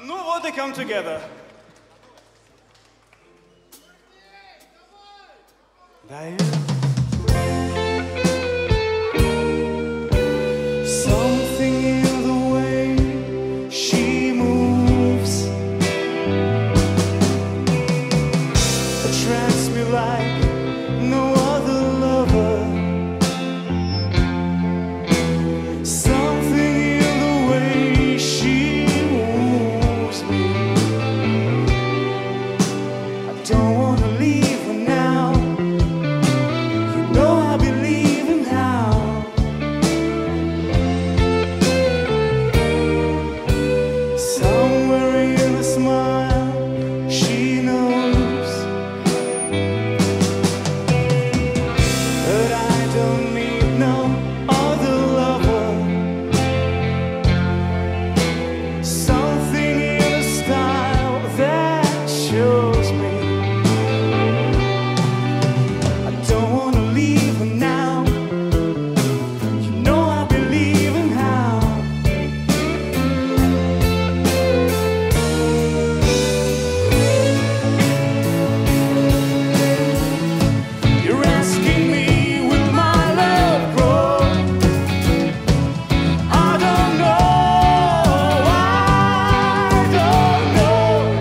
Ну вот и come together. Даю. Something in the way she moves attracts me like no other lover. Something in the way she moves me. I don't want to leave her now. You know I'll be leaving now. Somewhere in the smile she knows. But I don't need no other lover. Something in the style that shows me. I don't want to leave her now. You know I'll be leaving how. You're asking me with my love grow. I don't know, I don't know.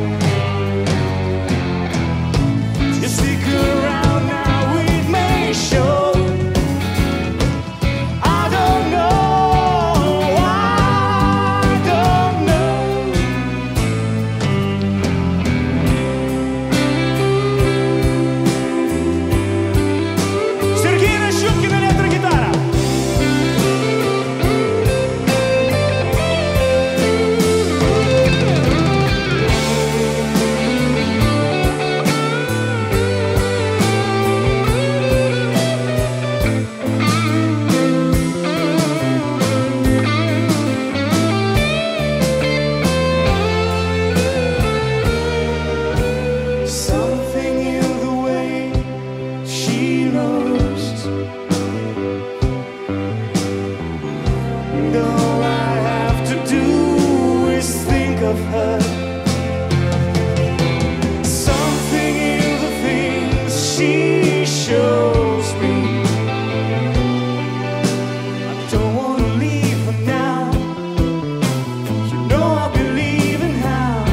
Just stick around now, it may show. I don't know, I don't know. Sergey Roschupkin, электрогитара. Something in the way she knows. And all I have to do is think of her. Something in the things she shows me. I don't want to leave her now. You know I'll be leaving how.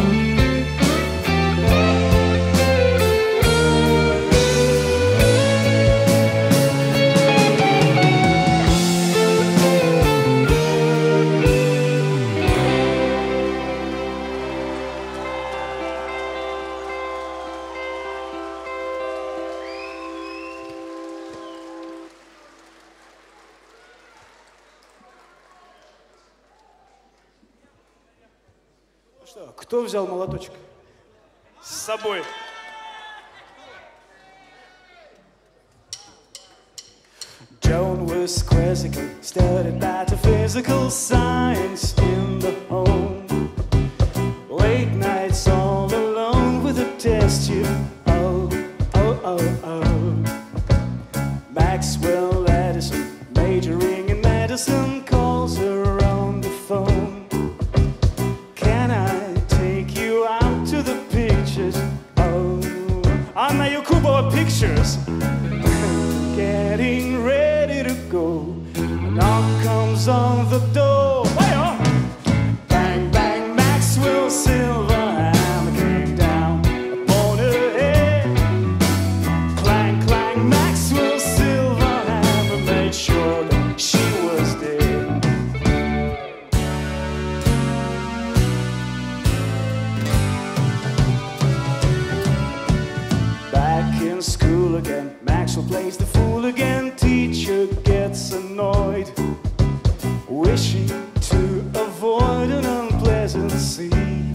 Ну что, кто взял молоточек? С собой. Joan was classical, studied metaphysical science in the home. Late nights all alone with a test tube. Oh, oh, oh, oh. Maxwell Edison, majoring in medicine, calls her on the phone. Can I take you out to the pictures? Oh, Anna Yakubova Pictures. Getting ready to go. A knock comes on the door. Hi-yo! Bang, bang, Maxwell silver hammer came down upon her head. Clang, clang, Maxwell silver hammer made sure that she was dead. Back in school again, Maxwell plays the fool again. Teacher gets annoyed, wishing to avoid an unpleasant scene.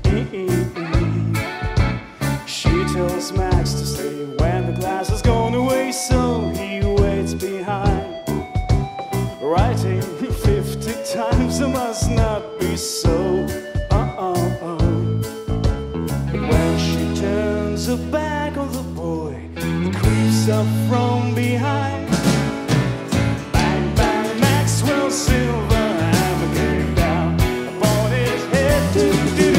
She tells Max to stay when the class has gone away, so he waits behind, writing 50 times it must not be so. But when she turns her back on the boy, he creeps up from behind. Bang, bang, Maxwell silver hammer came down upon his head.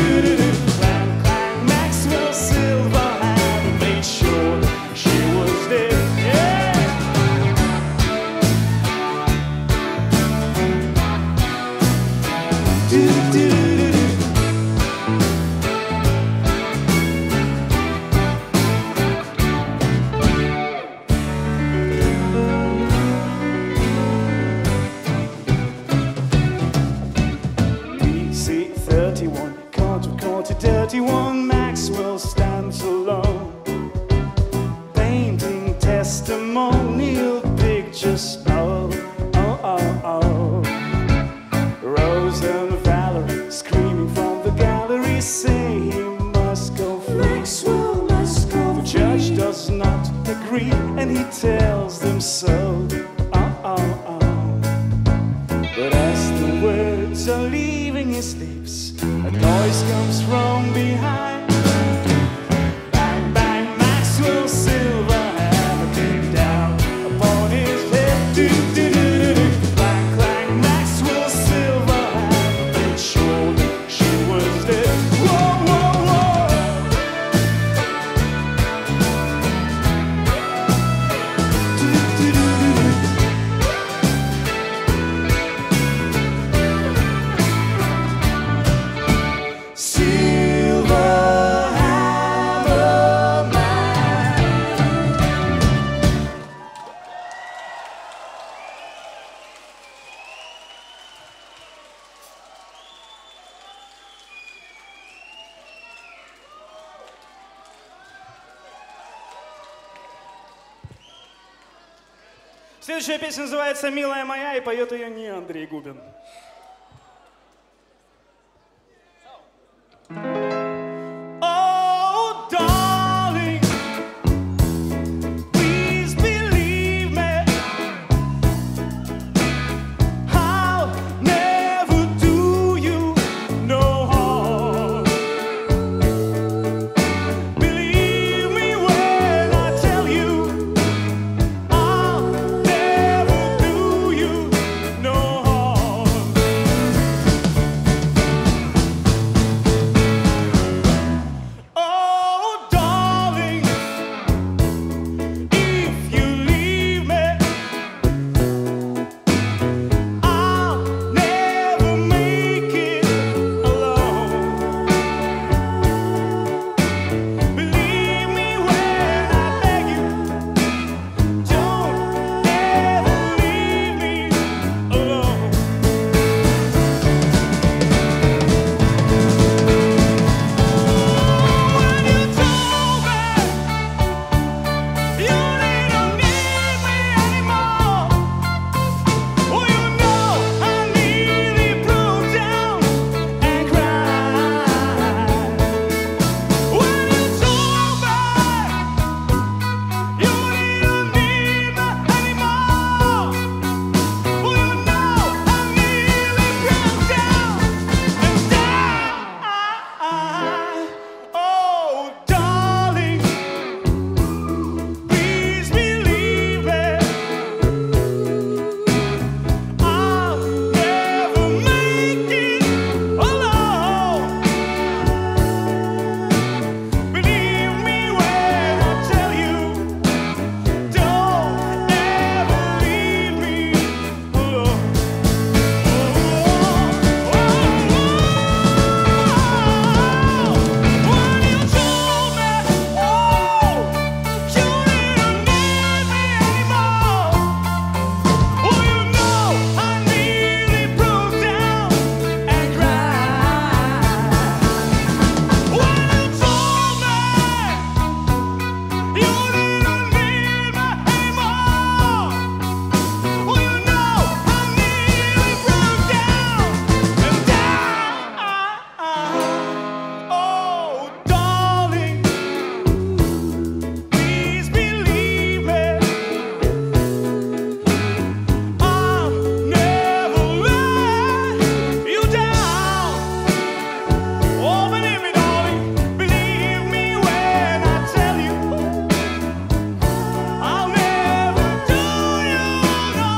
dirty one, caught a dirty one. Maxwell stands alone, painting testimonial pictures. Oh, oh, oh, oh. Rose and Valerie screaming from the gallery, say he must go free. Maxwell must go free. The judge does not agree, and he tells them so. Oh, oh, oh. But as the words are leaving his lips, a noise comes from behind. Bang, bang, Maxwell's silver hammer came down upon his head. Do, do, do, do, do. Clang, clang, Maxwell's silver hammer made sure that she was dead. Whoa, whoa, whoa. Do, do, do, do, do. Следующая песня называется «Милая моя», и поет ее не Андрей Губин. Oh, darling, please believe me, I'll never do you no harm. Believe me when I tell you, I'll never do you no harm. Oh, darling, if you leave me, I'll never make it alone. Believe me when I beg you, don't ever leave me alone. When you told me you didn't need me anymore, well, you know I nearly broke down and cried. When you told me you didn't need me anymore, well, you know I nearly broke down and died. Oh, darling, please believe me, I'll never make it alone. Believe me when I tell you, don't ever leave me alone. When you told me, oh, you didn't need me anymore, well, you know I nearly broke down and cried. When you told me you didn't need me anymore, well, you know I nearly broke down and died. Oh, darling, please believe me, I'll never let you down. Oh, believe me, darling, believe me when I tell you, I'll never do you no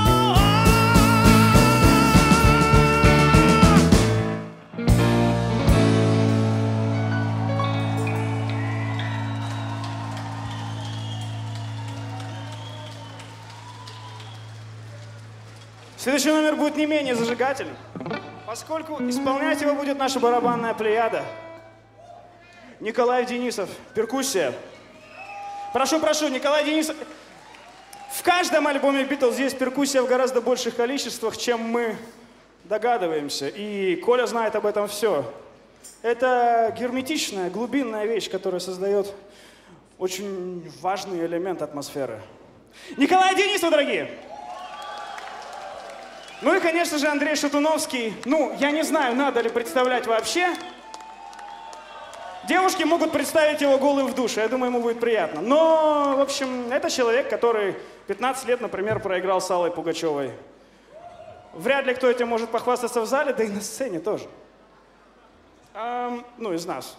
Следующий номер будет не менее зажигательным, поскольку исполнять его будет наша барабанная плеяда. Николай Денисов, перкуссия. Прошу, Николай Денисов. В каждом альбоме Beatles есть перкуссия в гораздо больших количествах, чем мы догадываемся. И Коля знает об этом все. Это герметичная, глубинная вещь, которая создает очень важный элемент атмосферы. Николай Денисов, дорогие! Ну и, конечно же, Андрей Шатуновский. Ну, я не знаю, надо ли представлять вообще. Девушки могут представить его голым в душе, я думаю, ему будет приятно. Но, в общем, это человек, который 15 лет, например, проиграл с Аллой Пугачевой. Вряд ли кто этим может похвастаться в зале, да и на сцене тоже. Ну, из нас.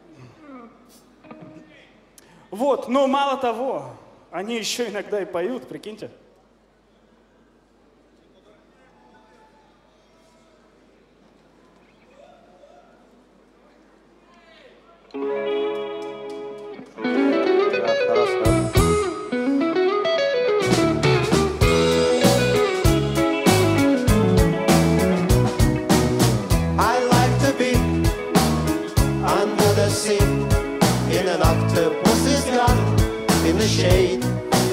Вот, но мало того, они еще иногда и поют, прикиньте. In an octopus's garden in the shade,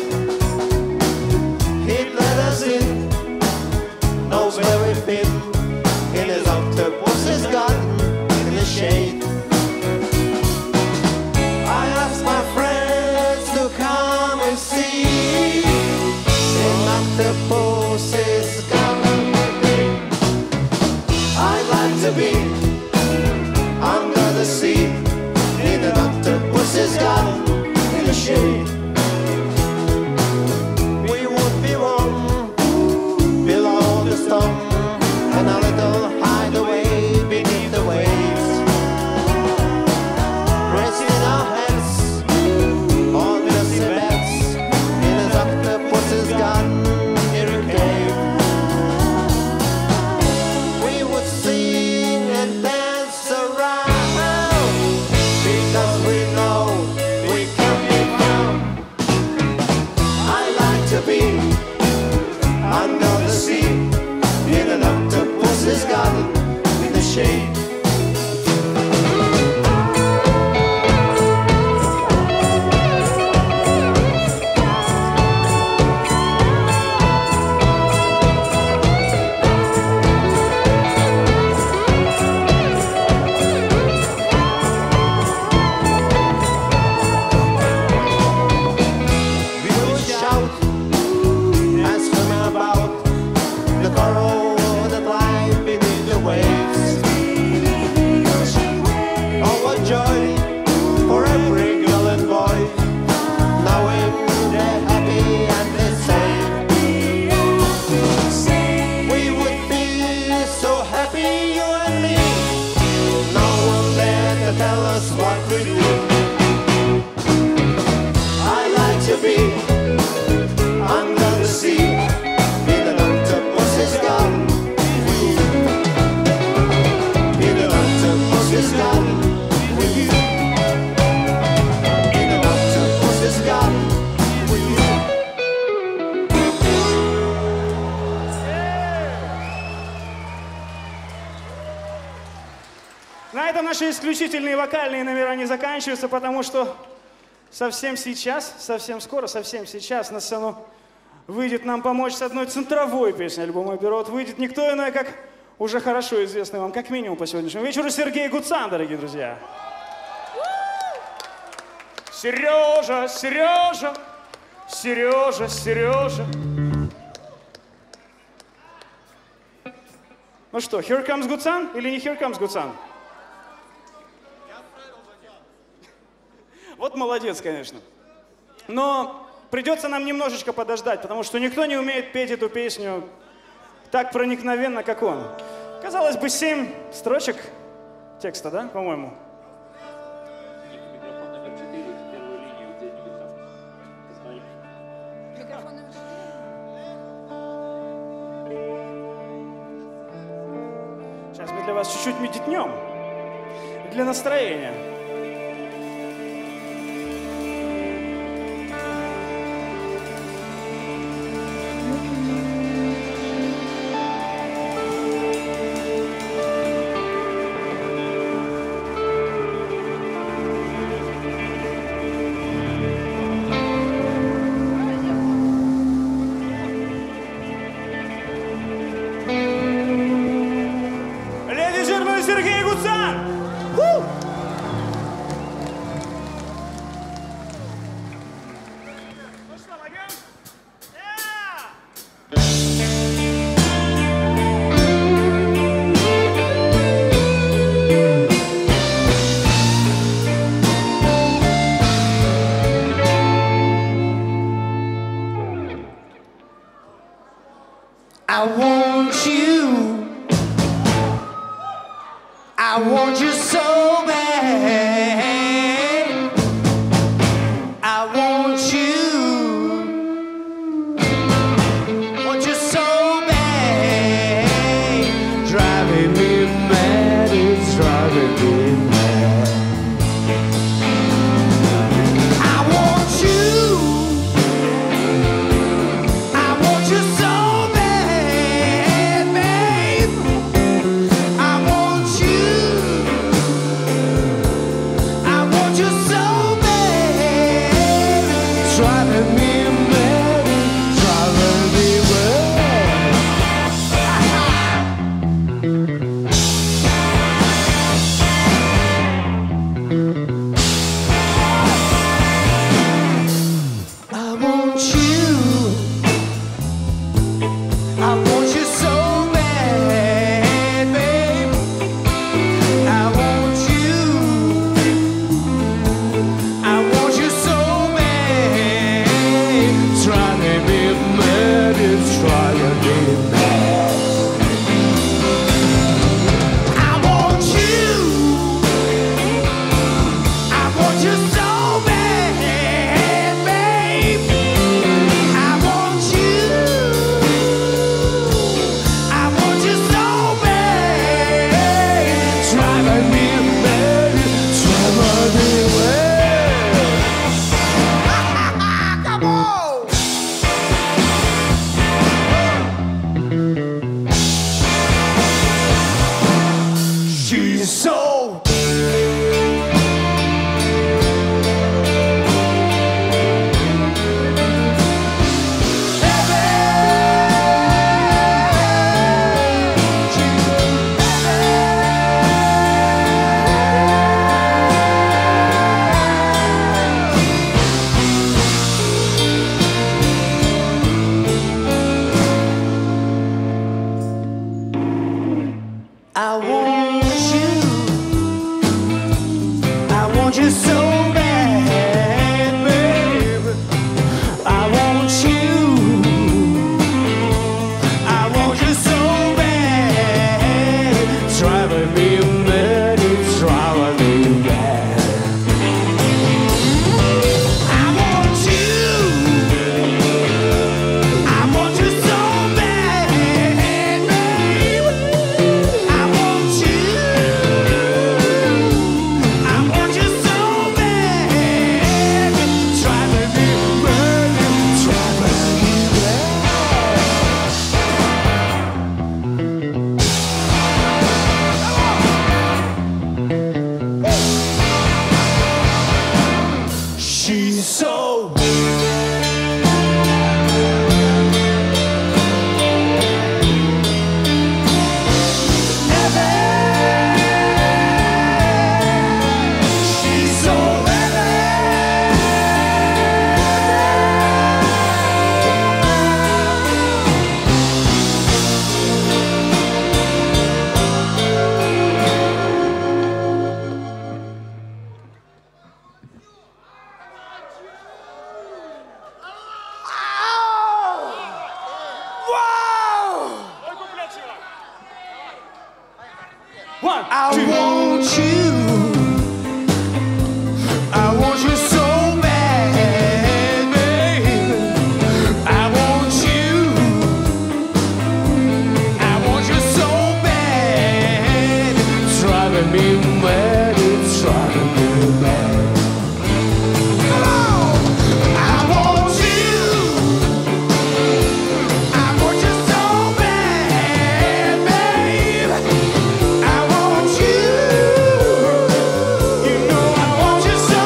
he'd let us in, knows where we've been. In his octopus's garden in the shade, I asked my friends to come and see in octopus's garden with me. I'd like to be under the sea. In an octopus's garden in the shade, we would be warm below the storm and a little hideaway beneath the waves, resting our heads on the seabeds in an octopus's garden in a cave. We would sing and dance around, because we know we can be found. I like to be under the sea in an octopus's garden in the shade. На этом наши исключительные вокальные номера не заканчиваются, потому что совсем сейчас, совсем скоро, совсем сейчас на сцену выйдет нам помочь с одной центровой песней альбома «Берот». Выйдет никто иной, как уже хорошо известный вам, как минимум по сегодняшнему вечеру, Сергей Гутсан, дорогие друзья. Сережа, Сережа, Сережа, Сережа. Ну что, here comes Gutsan или не here comes Gutsan? Вот молодец, конечно. Но придется нам немножечко подождать, потому что никто не умеет петь эту песню так проникновенно, как он. Казалось бы, 7 строчек текста, да, по-моему? Сейчас мы для вас чуть-чуть медитнем для настроения. Сергей Гутсан! want you so bad. I want you so bad. Driving me mad, it's driving me mad. I want you so bad, babe. I want you so bad. Driving me mad, driving me mad. I want you so bad, babe. I want you so bad. Driving me mad, it's driving me mad. I want you so bad, babe. I want you so bad. Driving me mad, driving me mad. Come on. She's so I want you so bad, babe. I want you so bad. Driving me mad, it's driving me mad. I want you so bad, babe. I want you so bad. Driving me mad, driving me mad. She's so One, I want you so bad, babe. I want you so bad. Driving me mad, it's driving me mad. Come on! I want you so bad, babe. I want you so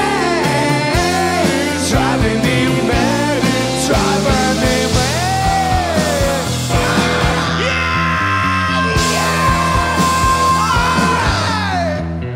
bad. Driving me mad, driving me mad. Yeah!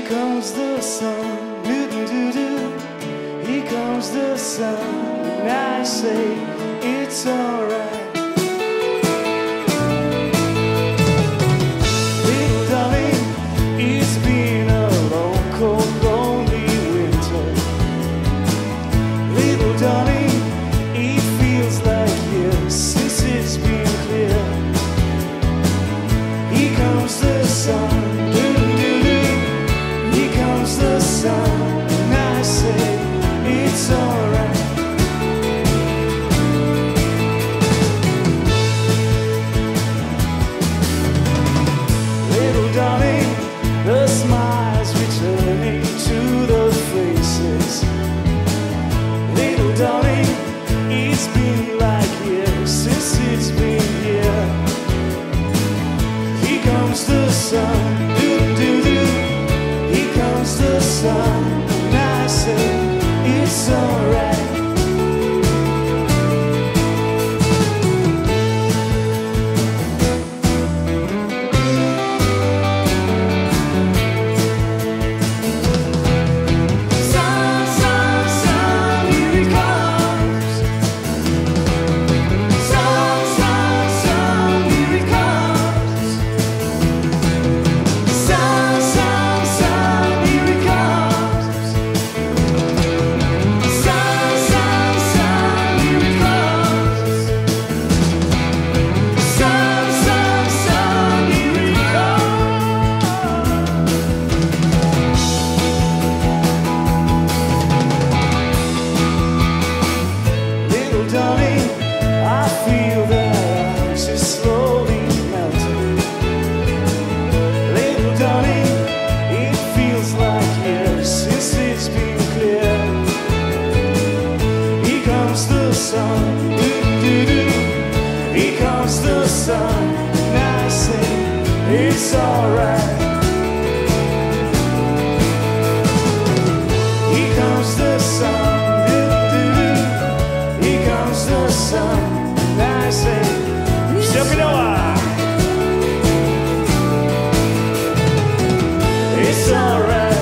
comes the sun, doo-doo-doo-doo. Here comes the sun, and I say it's alright. Little darling, it's been a long, cold, lonely winter. Little darling, it feels like years since it's been clear. Here comes the sun, doo-doo-doo. Here comes the sun, and I say it's alright. Little darling, the smiles returning to the faces. Little darling, it's been like years since it's been here. Here comes the sun, doo-doo-doo. Here comes the sun, and I say it's alright. Sun, sun, sun, here it comes. Sun, sun, sun, here it comes. Sun, sun, sun, here it comes. Sun, sun, sun, here it comes. Sun, sun, sun, here it comes. Little darling, I feel that ice is slowly melting. Little darling, it feels like years since it's been clear. Here comes the sun, doo-doo-doo. Here comes the sun, and I say it's alright. Here comes the sun, doo-doo-doo. Here comes the sun, and I say все клево. It's alright.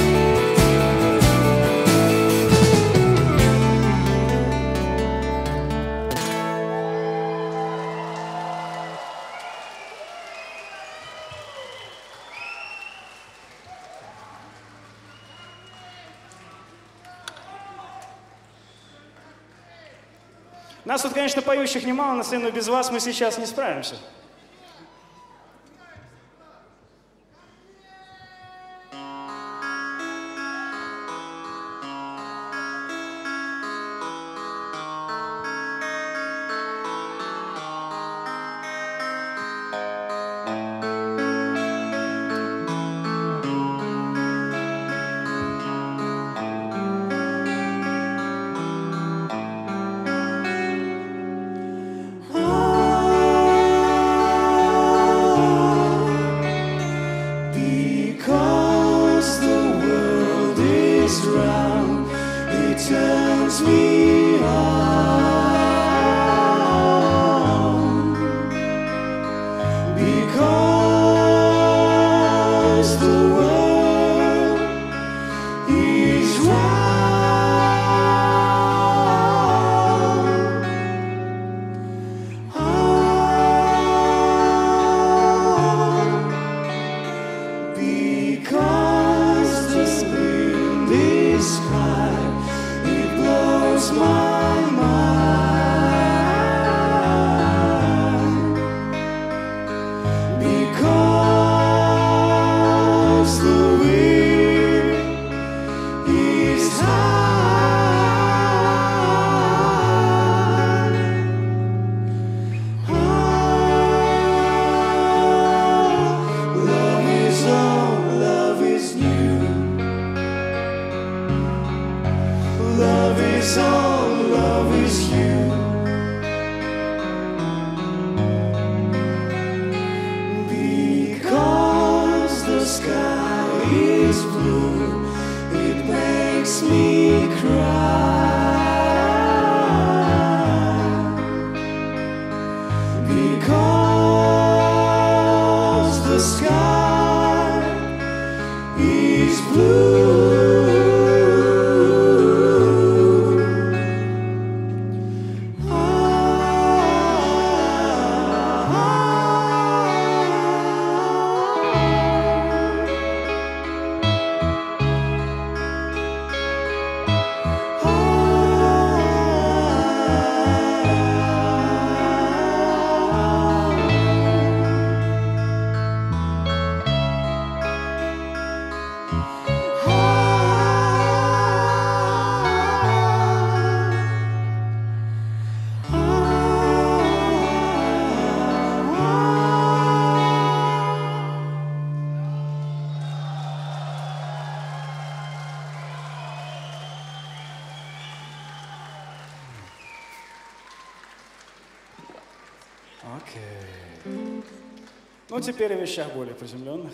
Нас тут, конечно, поющих немало на сцену, без вас мы сейчас не справимся. Окей. Ну, теперь о вещах более приземленных.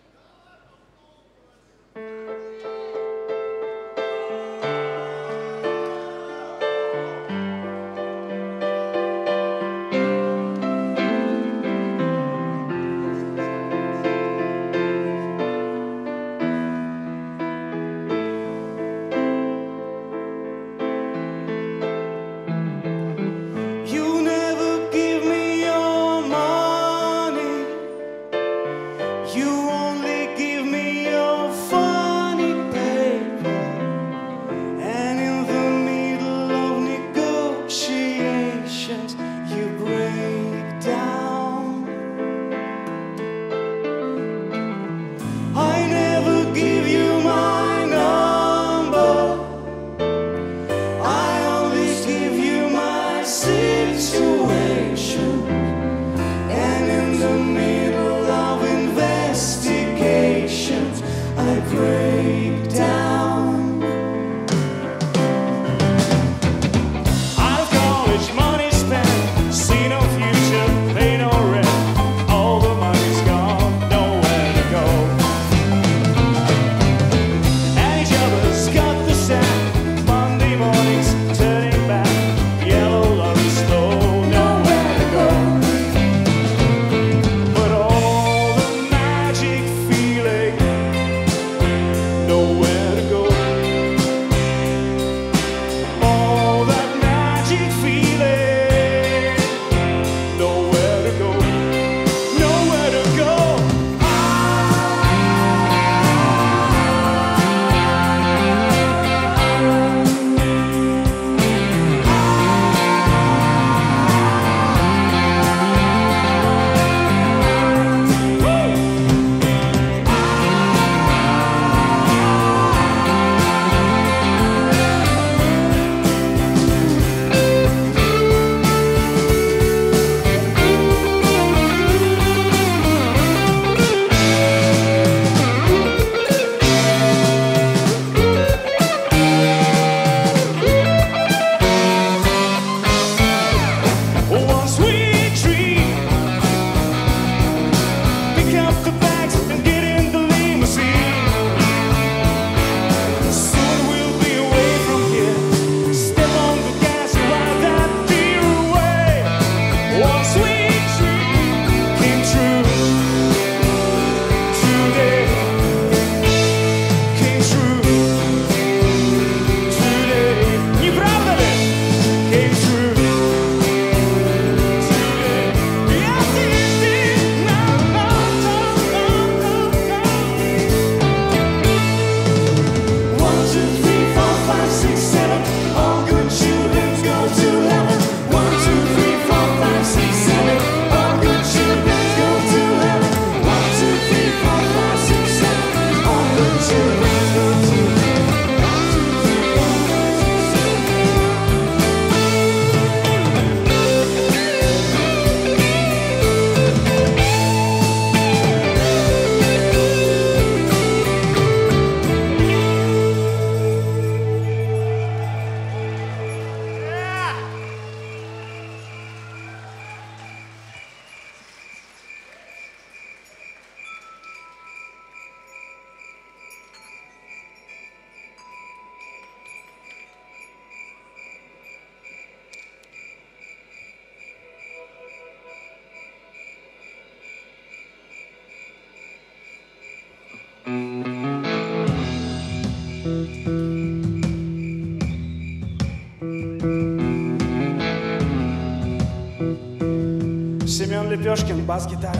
Семен Lepeshkin, бас-гитара.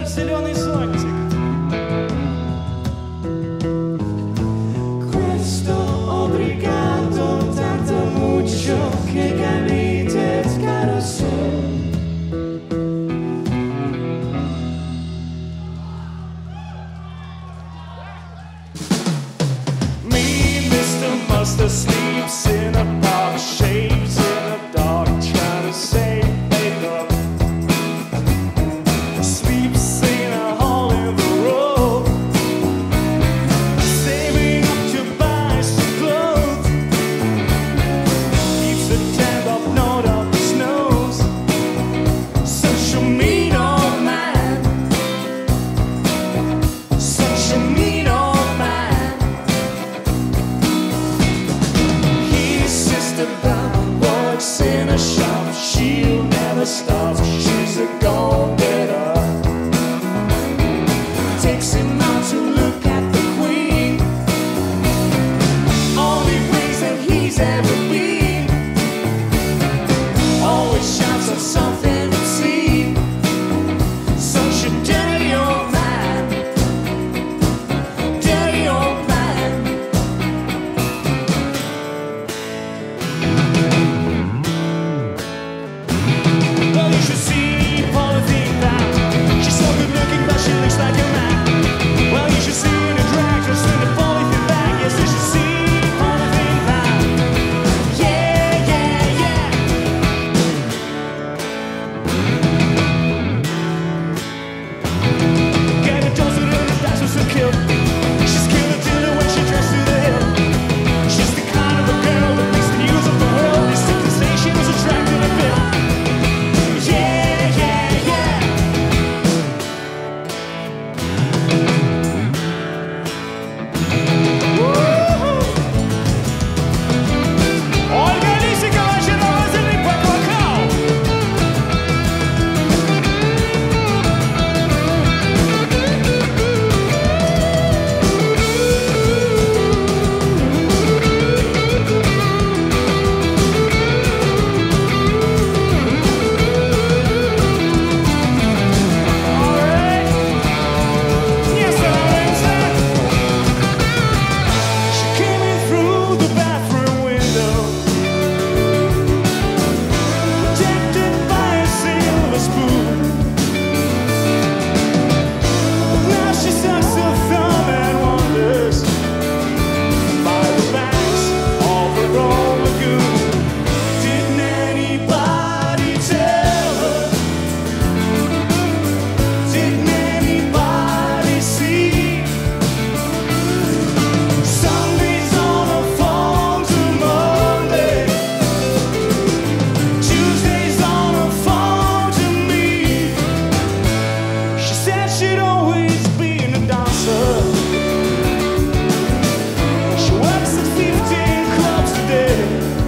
зеленый зонтик. Questo obbligato tanto mucho che capite caro sol. Me, Mr. Mustard, sleeps in a box, shapes in the dark, trying to save makeup. Sleeps in a hole in the road, saving up to buy some clothes. Keeps a tab up, note up his nose. Such a mean old man. Such a mean old man. His sister Brown works in a shop. She'll never stop. She's a go-getter. Takes him out to look at the queen. Only place that he's ever been. Always shouts at something obscene. Such a dirty old man. Dirty old man. Well, you should see Polythene Pam. She's so good looking, but she looks like a man. Well, you should see her in a drag dress in a polythene bag. Yes, you should see Polythene Pam. Yeah, yeah, yeah. Get a dose of her, that's what's a kill. She's killer dinner when she dressed to the hill. She's the kind of a girl that makes the news of the world. They still can say she was attracted to Bill. Yeah, yeah, yeah. Woo-hoo. Olga Lisikova, she knows the lip of a cow. All right. Yes, sir. She came in through the bathroom window, protected by a silver spoon. Now she sucks her thumb and wanders by the banks of her own lagoon. Didn't anybody tell her? Didn't anybody see? Sunday's on her phone to Monday. Tuesday's on her phone to me. She said she'd always been a dancer. She works at 15 clubs a day.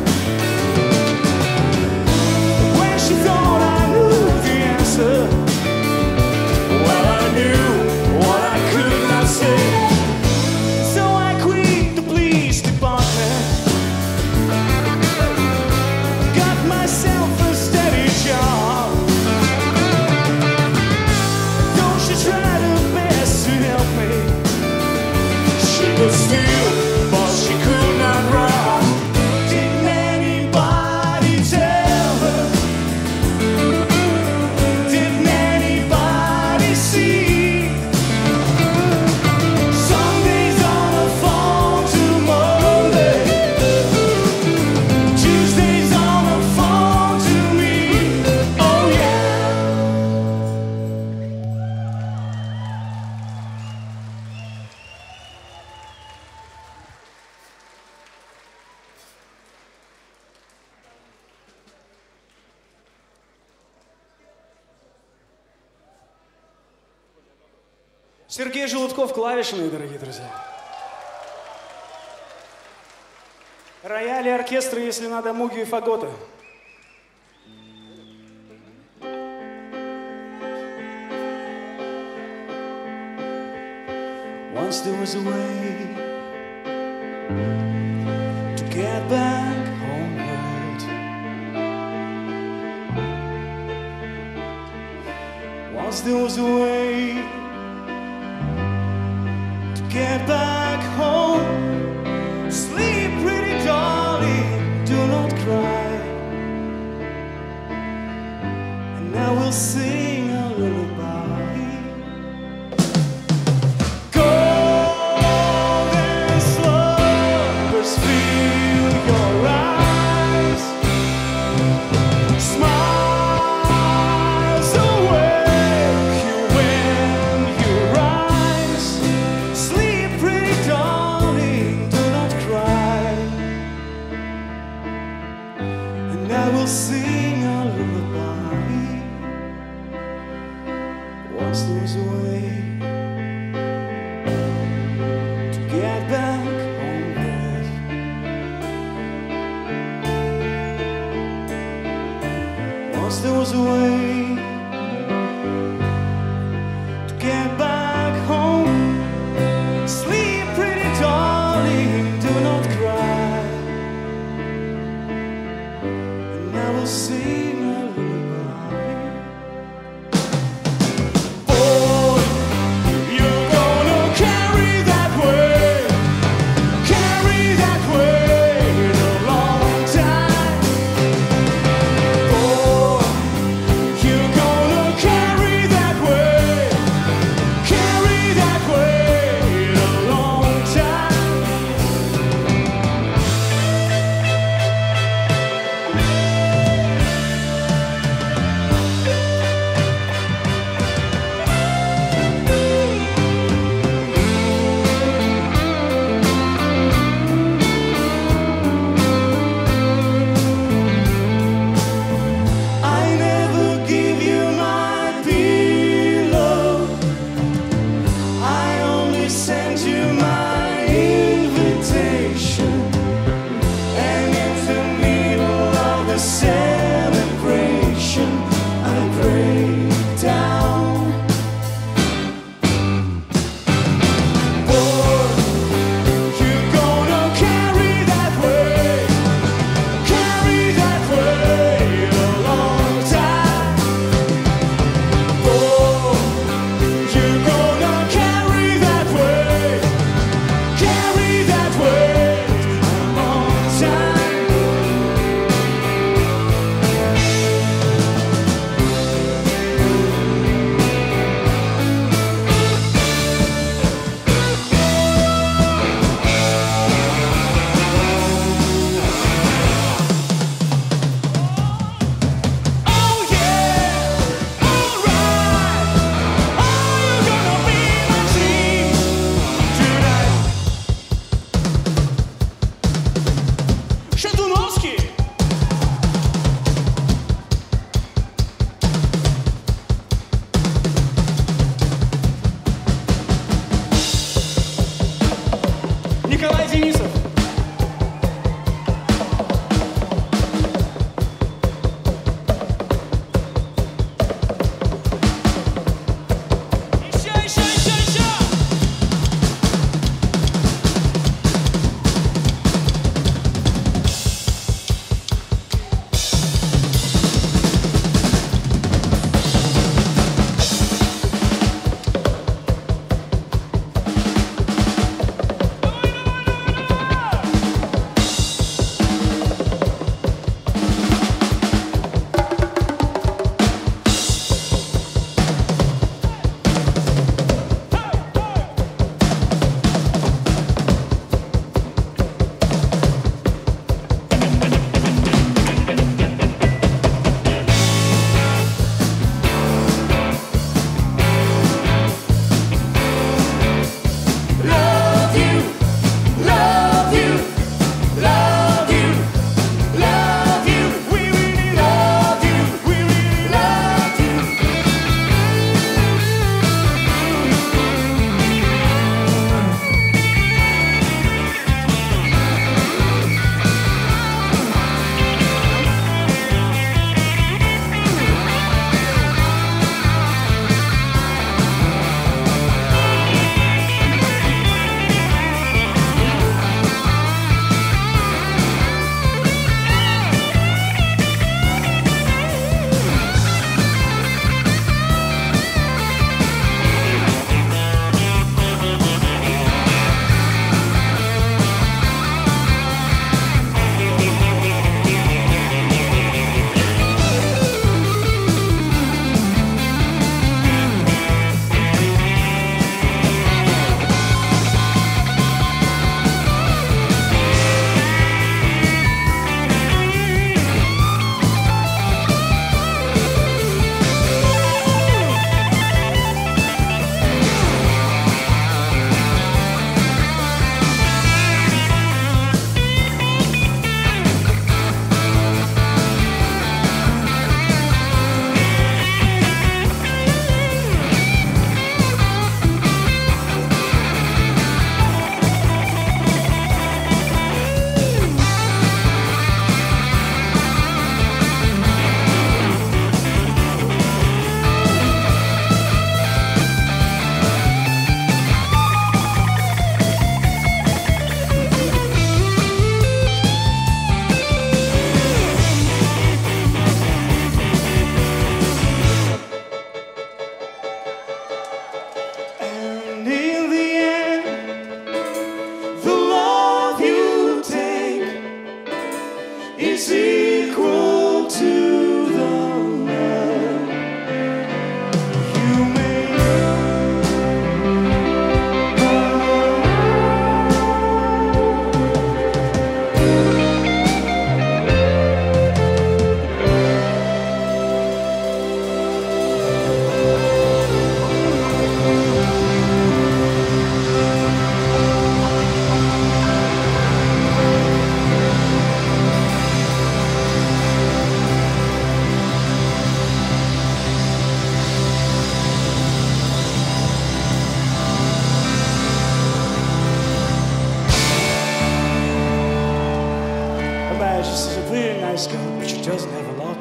But when she thought I knew the answer, well, I knew what I could not say. So I quit the police department, got myself a steady job. Though she tried her best to help me, she could steal, but she could not rob. Didn't anybody tell her? Didn't anybody see? Sunday's on her phone to Monday. Tuesday's on her phone to me. Oh yeah. Сергей Зheludkov, клавишные, дорогие друзья. Рояли, оркестры, если надо, муги и фаготы. Once there was a way to get back homeward. once there was a way to get back home. Sleep, pretty darling, do not cry. And I will sing a lullaby. Golden slumbers fill your eyes. Smiles awake you when you rise. Sleep, pretty darling, do not cry. And I will sing a lullaby. Once there was a way to get back home, yes. Once there was a way to get back home. Sleep, pretty darling, do not cry. And I will sing a lullaby. Boy, you're gonna carry that way in a long time. Boy, you're gonna carry that way in a long time.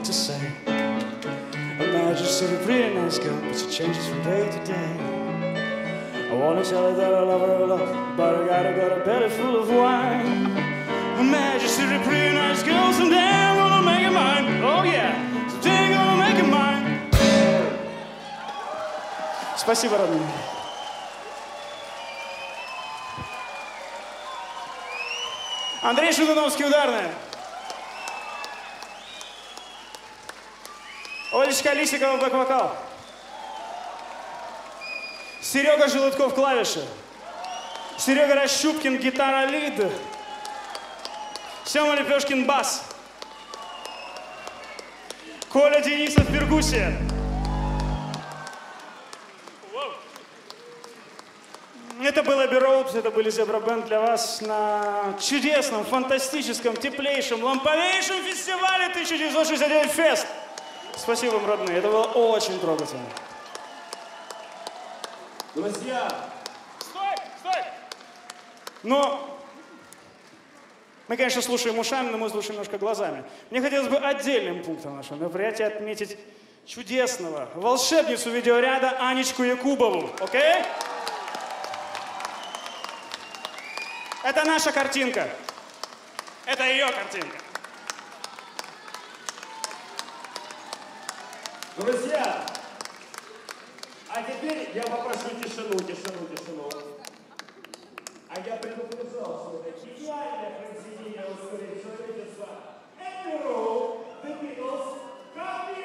to say. Majesty's a pretty nice girl, but she changes from day to day. I wanna tell her that I love her a lot, but I gotta got a belly full of wine. Majesty's a pretty nice girl, someday I'm gonna make her mine. Oh yeah, someday I'm gonna make her mine. Спасибо, родные. Андрей Shatunovsky, ударная. Olga Lisikova, бэк-вокал. Серега Zheludkov, клавиши. Серега Roschupkin, гитара, лид. Semen Lepeshkin, бас. Коля Денисов, перкуссия. Это был Abbey Road, это были Zebra Band для вас на чудесном, фантастическом, теплейшем, ламповейшем фестивале 1969 Фест. Спасибо вам, родные, это было очень трогательно. Друзья! Стой! Но мы, конечно, слушаем ушами, но мы слушаем немножко глазами. Мне хотелось бы отдельным пунктом нашего мероприятия отметить чудесного волшебницу видеоряда Анечку Якубову. Окей? Это наша картинка. Это ее картинка. Друзья, а теперь я попрошу тишину. А я предупреждал, что это гениальное произведение ускорения человечества. Abbey Road, The Beatles,